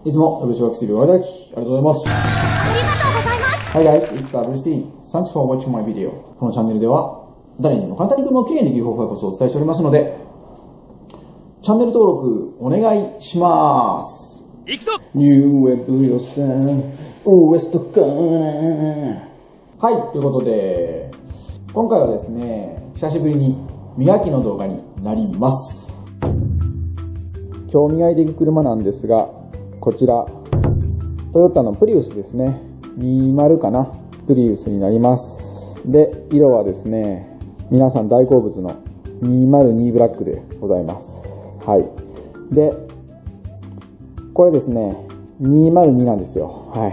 いつも WCWaxTV をご覧いただきありがとうございます。 ありがとうございます。 Hi guys, it's WC. Thanks for watching my video. このチャンネルでは誰にでも簡単に車をきれいにできる方法やコツをお伝えしておりますので、チャンネル登録お願いします。 行くぞ。 ニューウェブ予算ウエストカー。はい、ということで今回はですね、久しぶりに磨きの動画になります。今日磨いていく車なんですが、こちらトヨタのプリウスですね。20かな、プリウスになります。で、色はですね、皆さん大好物の202ブラックでございます。はい。で、これですね、202なんですよ。はい。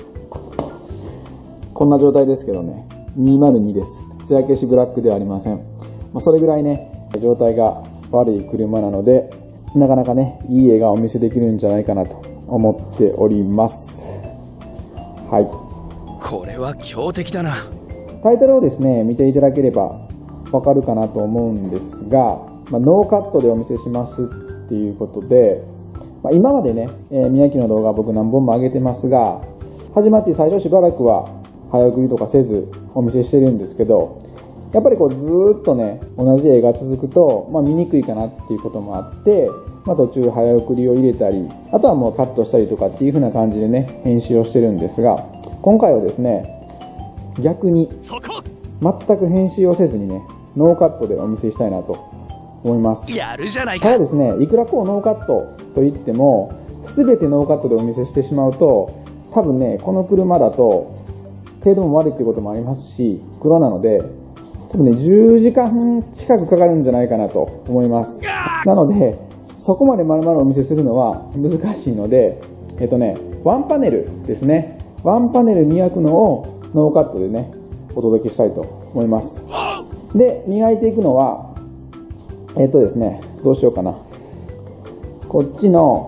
こんな状態ですけどね、202です。艶消しブラックではありません。それぐらいね、状態が悪い車なので、なかなかね、いい映画をお見せできるんじゃないかなと思っております。はい。 これは強敵だな。 タイトルをですね、見ていただければわかるかなと思うんですが、ノーカットでお見せしますっていうことで、今までね、宮城の動画僕何本も上げてますが、始まって最初しばらくは早送りとかせずお見せしてるんですけど、やっぱりこうずーっとね、同じ映画続くと、見にくいかなっていうこともあって、途中早送りを入れたり、あとはもうカットしたりとかっていう風な感じでね、編集をしてるんですが、今回はですね、逆に全く編集をせずにね、ノーカットでお見せしたいなと思います。 やるじゃないか。 ただですね、いくらこうノーカットといっても、全てノーカットでお見せしてしまうと、多分ね、この車だと程度も悪いっていうこともありますし、黒なので多分ね、10時間近くかかるんじゃないかなと思います。なのでそこまで丸々お見せするのは難しいので、ワンパネルですね、ワンパネル磨くのをノーカットでね、お届けしたいと思います。で、磨いていくのはですね、どうしようかな。こっちの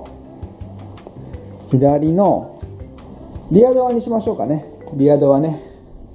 左のリアドアにしましょうかね。リアドアね、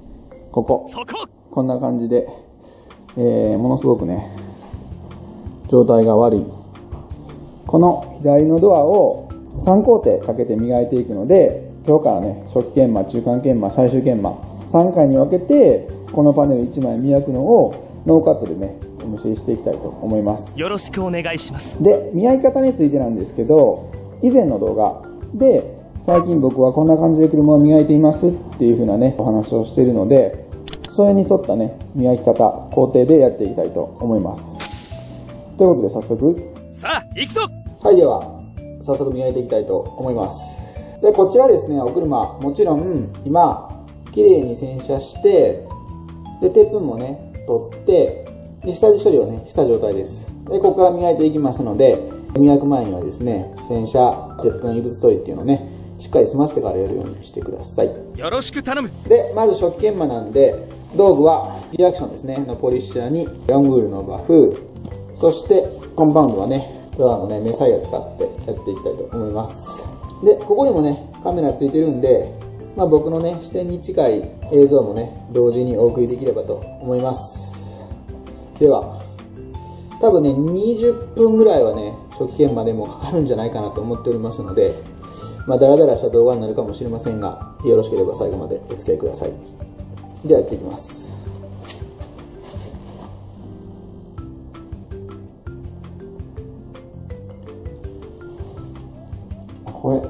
こんな感じで、ものすごくね、状態が悪い。この左のドアを3工程かけて磨いていくので、今日からね、初期研磨、中間研磨、最終研磨、3回に分けて、このパネル1枚磨くのをノーカットでね、お見せしていきたいと思います。 よろしくお願いします。 で、磨き方についてなんですけど、以前の動画で、最近僕はこんな感じで車を磨いていますっていう風なね、お話をしているので、それに沿ったね、磨き方、工程でやっていきたいと思います。ということで早速。 さあ、行くぞ。 はい、では、早速磨いていきたいと思います。で、こちらですね、お車、もちろん、今、綺麗に洗車して、で、鉄粉もね、取って、で、下地処理をね、した状態です。で、ここから磨いていきますので、磨く前にはですね、洗車、鉄粉、異物取りっていうのをね、しっかり済ませてからやるようにしてください。 よろしく頼む。 で、まず初期研磨なんで、道具はリアクションですね、のポリッシャーにロングールのバフ、そしてコンパウンドはね、ただのね、メサイア使ってやっていきたいと思います。で、ここにもね、カメラついてるんで、僕のね、視点に近い映像もね、同時にお送りできればと思います。では、多分ね、20分ぐらいはね、初期研磨でもかかるんじゃないかなと思っておりますので、ダラダラした動画になるかもしれませんが、よろしければ最後までお付き合いください。ではやっていきます。これ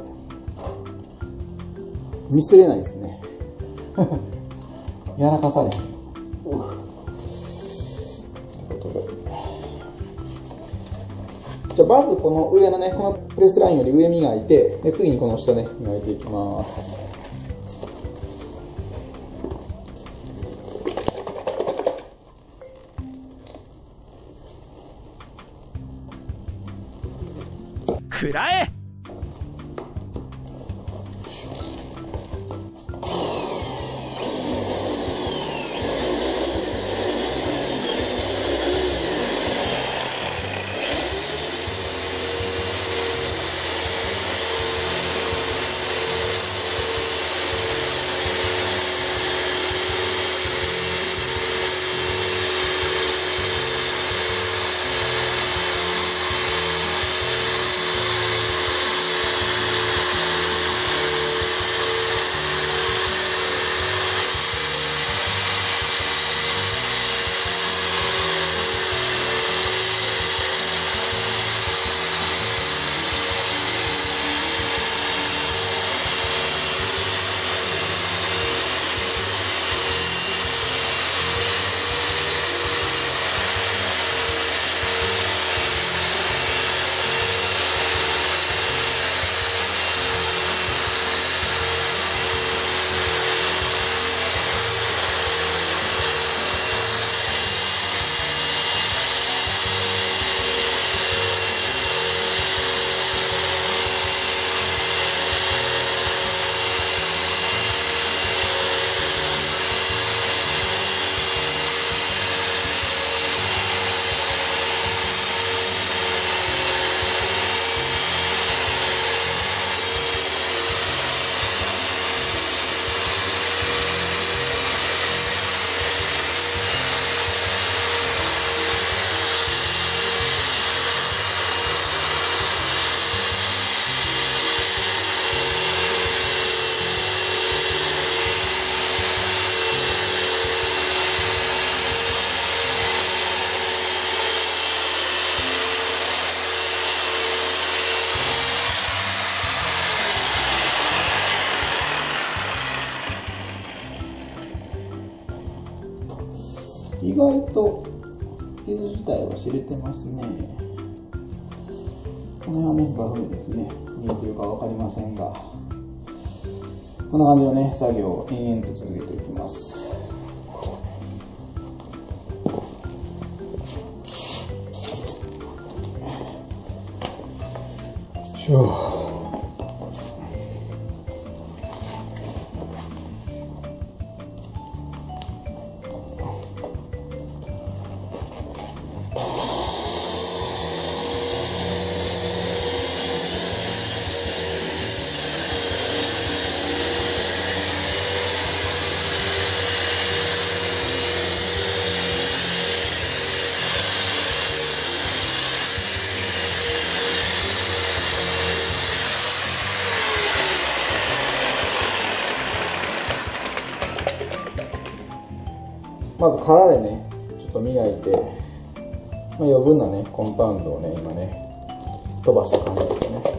ミスれないですね。やらかされへん。ということで、じゃあまずこの上のね、このプレスラインより上磨いて、で次にこの下ね、磨いていきます。 くらえ。 意外と傷自体は知れてますね。この辺はね、バフですね。見えてるか分かりませんが、こんな感じのね、作業を延々と続けていきます。まず殻でね、ちょっと磨いて、余分なね、コンパウンドをね、今ね、飛ばした感じですね。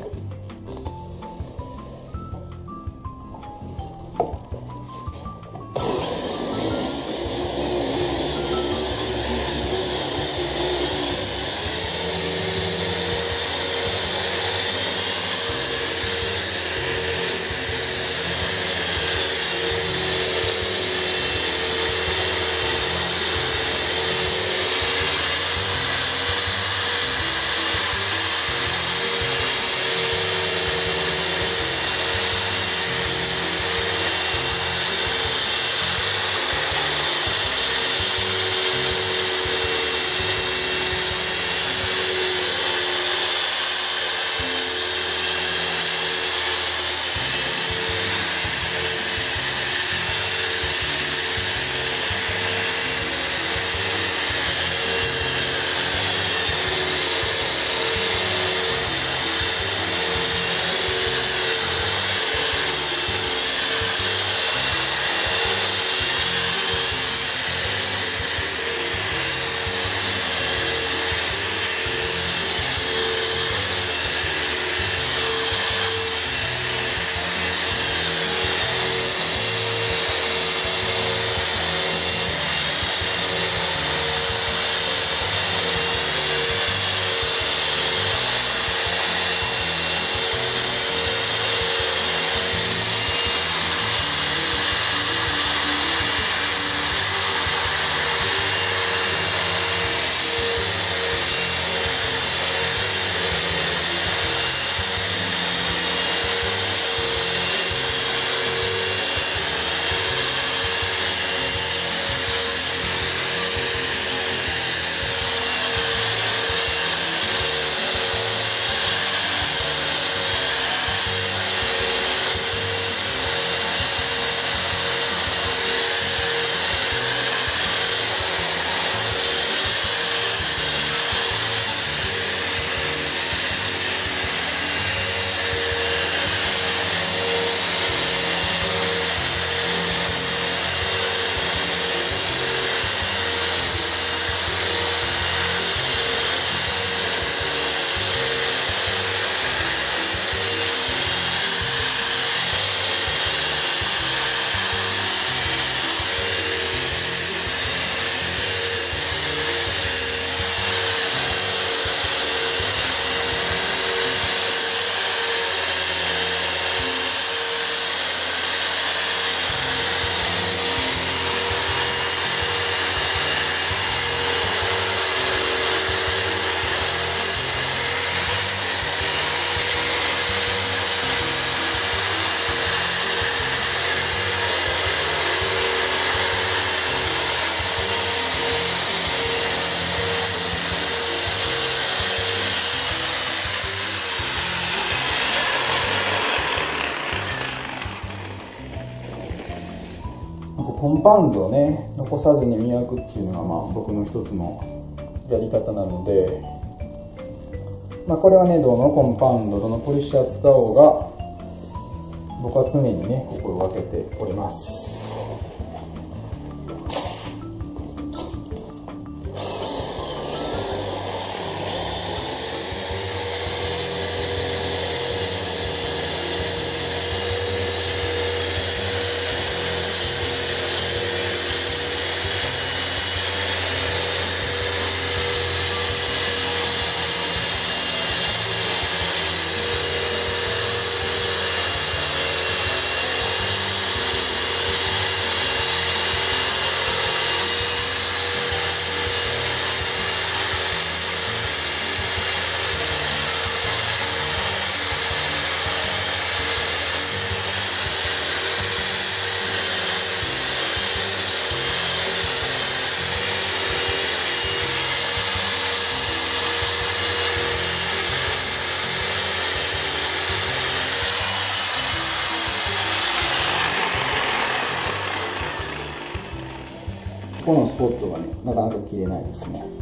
コンパウンドをね残さずに磨くっていうのが僕の一つのやり方なので、これはねどのコンパウンドどのポリッシャー使おうが僕は常にね心がけております。 このスポットがねなかなか切れないですね。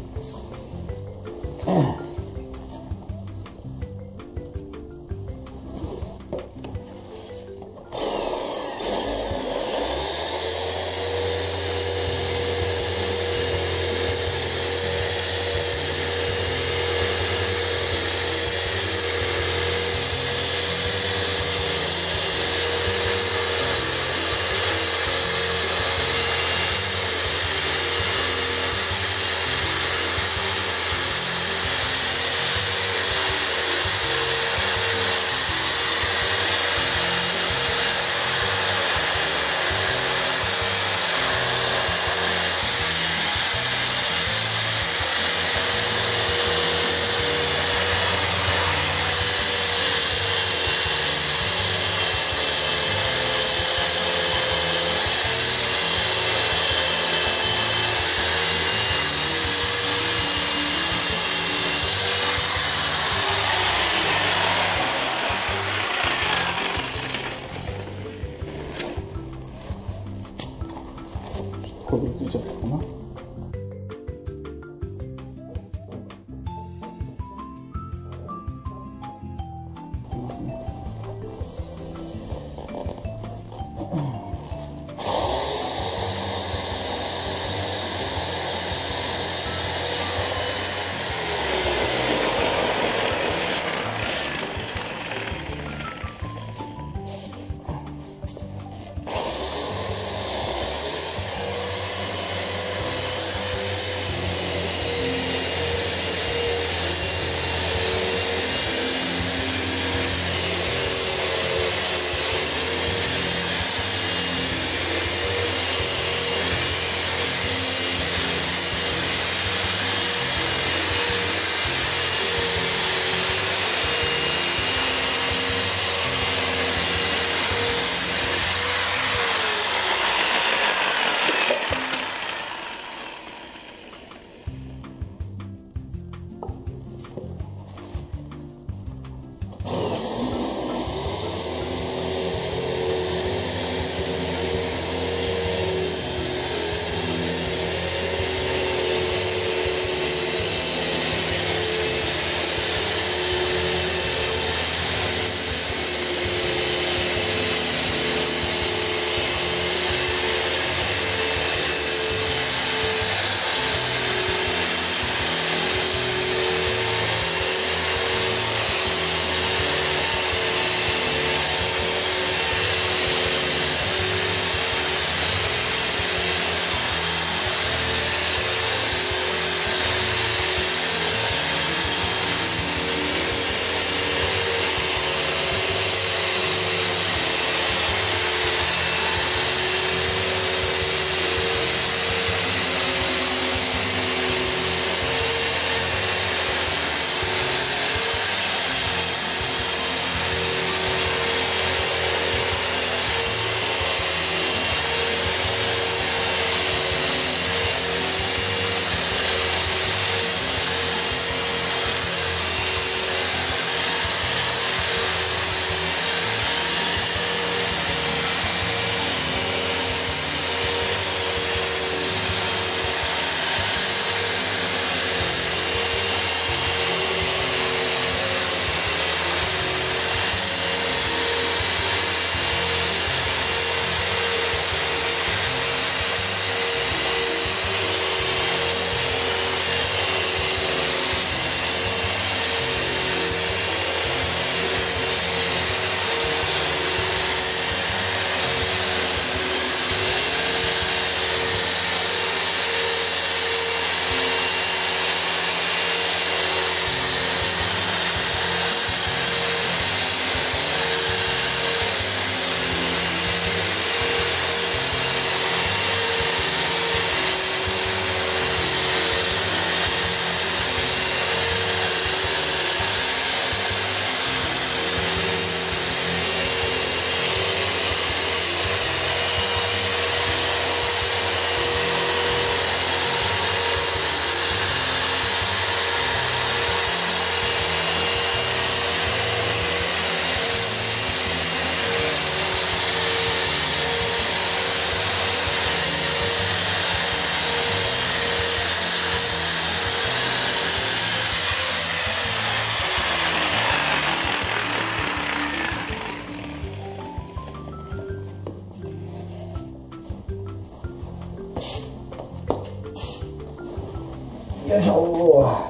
よいしょ。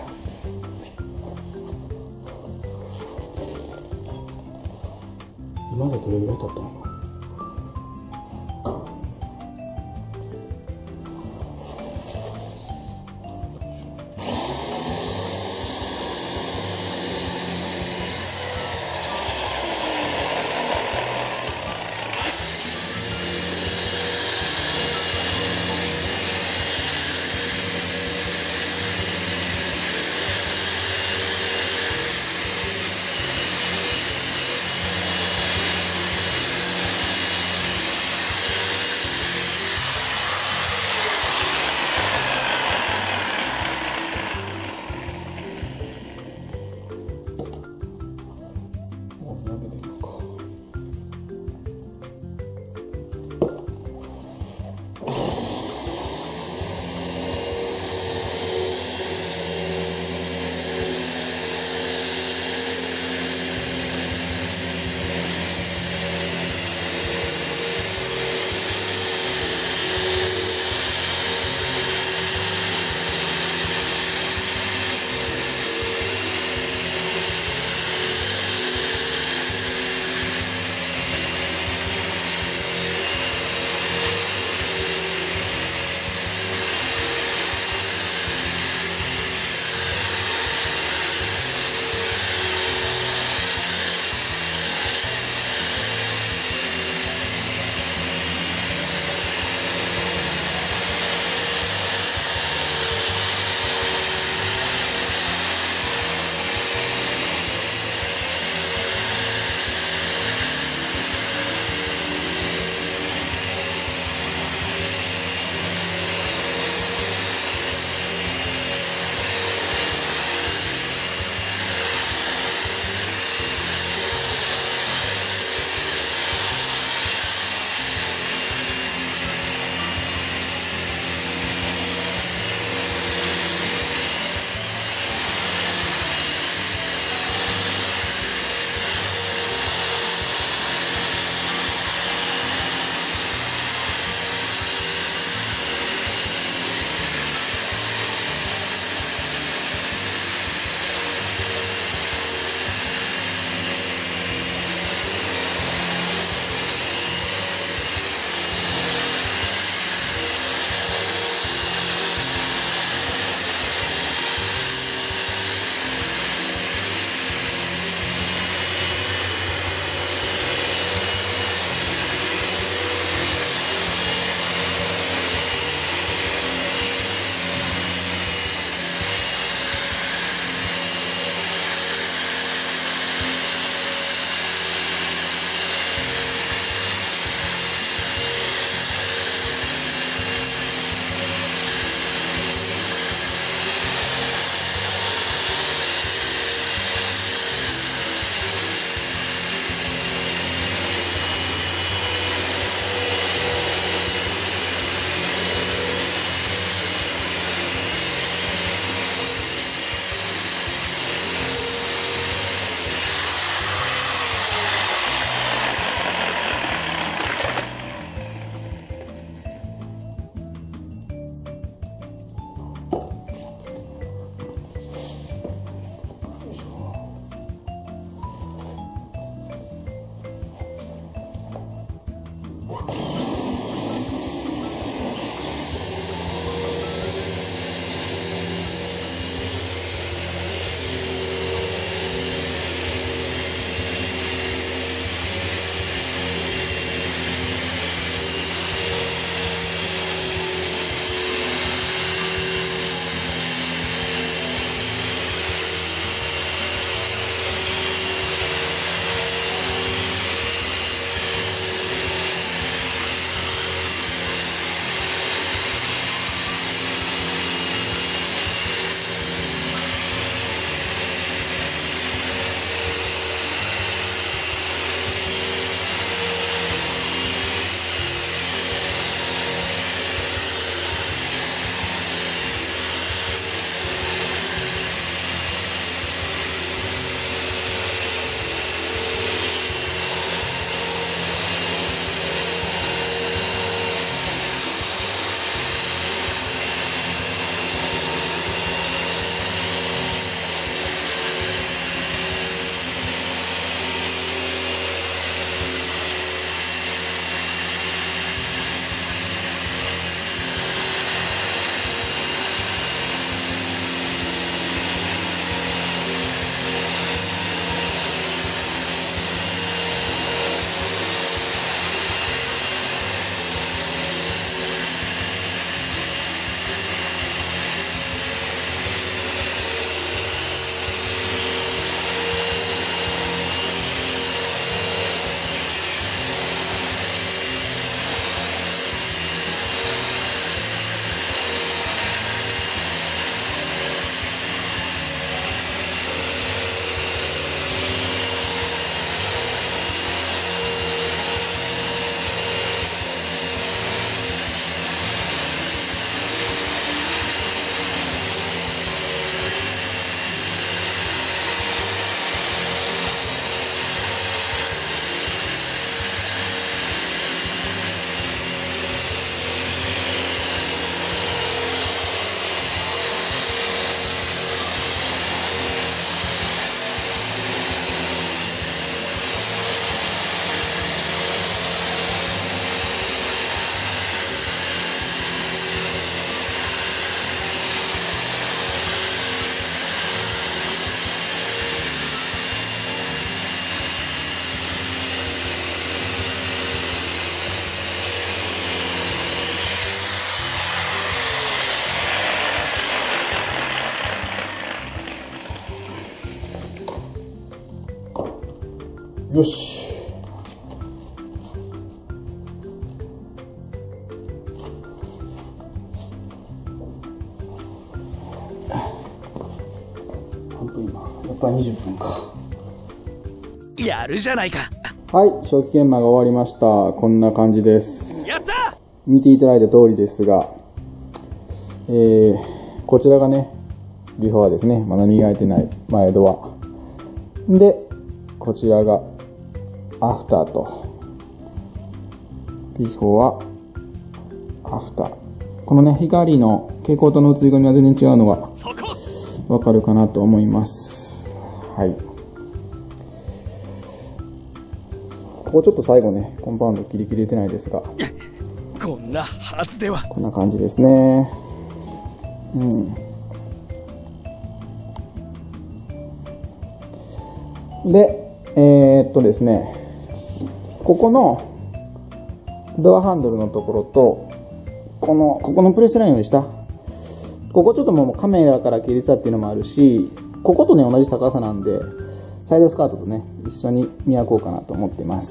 今でどれぐらい経ったの？ よし。何分今？やっぱり20分か。 やるじゃないか。 はい、初期研磨が終わりました。こんな感じです。 やった。 見ていただいた通りですが、こちらがね、ビフォーですね。まだ磨いてない前ドア。で、こちらがアフターと。ビフォーはアフター。このね、光の蛍光灯の映り込みが全然違うのがわかるかなと思います。はい。ここちょっと最後ね、コンパウンド切り切れてないですが。 こんなはずでは。 こんな感じですね。うん。で、ですね、ここのドアハンドルのところと、ここのプレスラインより下、ここちょっともうカメラから切れてたっていうのもあるし、こことね、同じ高さなんで、サイドスカートとね、一緒に磨こうかなと思ってます。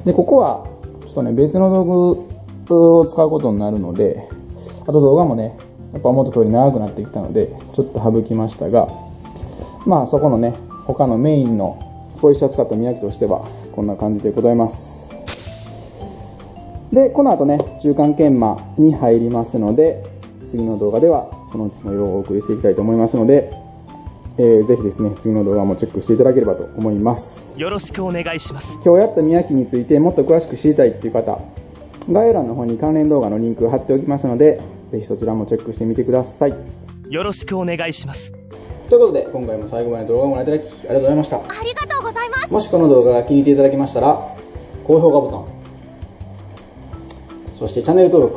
で、ここは、ちょっとね、別の道具を使うことになるので、あと動画もね、やっぱ思った通り長くなってきたので、ちょっと省きましたが、まあそこのね、他のメインのポリッシャー使った磨きとしては、こんな感じでございます。で、この後ね、中間研磨に入りますので、次の動画ではそのうちの色をお送りしていきたいと思いますので、ぜひですね、次の動画もチェックしていただければと思います。 よろしくお願いします。 今日やった磨きについてもっと詳しく知りたいっていう方、概要欄の方に関連動画のリンクを貼っておきますので、ぜひそちらもチェックしてみてください。 よろしくお願いします。 ということで、今回も最後まで動画をご覧いただきありがとうございました。 ありがとうございます。 もしこの動画が気に入っていただけましたら、高評価ボタン、そしてチャンネル登録、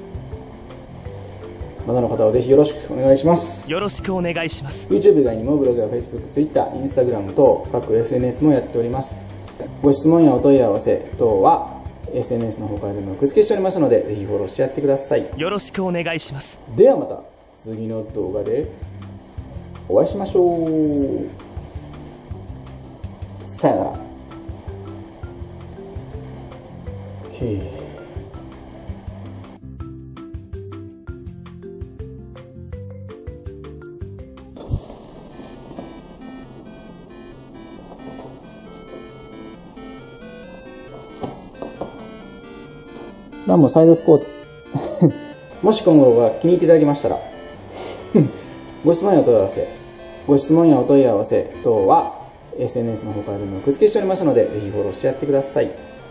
まだの方はぜひよろしくお願いします。 よろしくお願いします。 YouTube 以外にもブログや Facebook、Twitter、Instagram 等各 SNS もやっております。ご質問やお問い合わせ等は SNS の方からでも受付しておりますので、ぜひフォローしてやってください。 よろしくお願いします。 ではまた次の動画でお会いしましょう。さよなら。OK。ランボサイドスコートもし今後が気に入っていただけましたらご質問やお問い合わせ等は SNS の方からでも受付しておりますので、ぜひフォローしてやってください。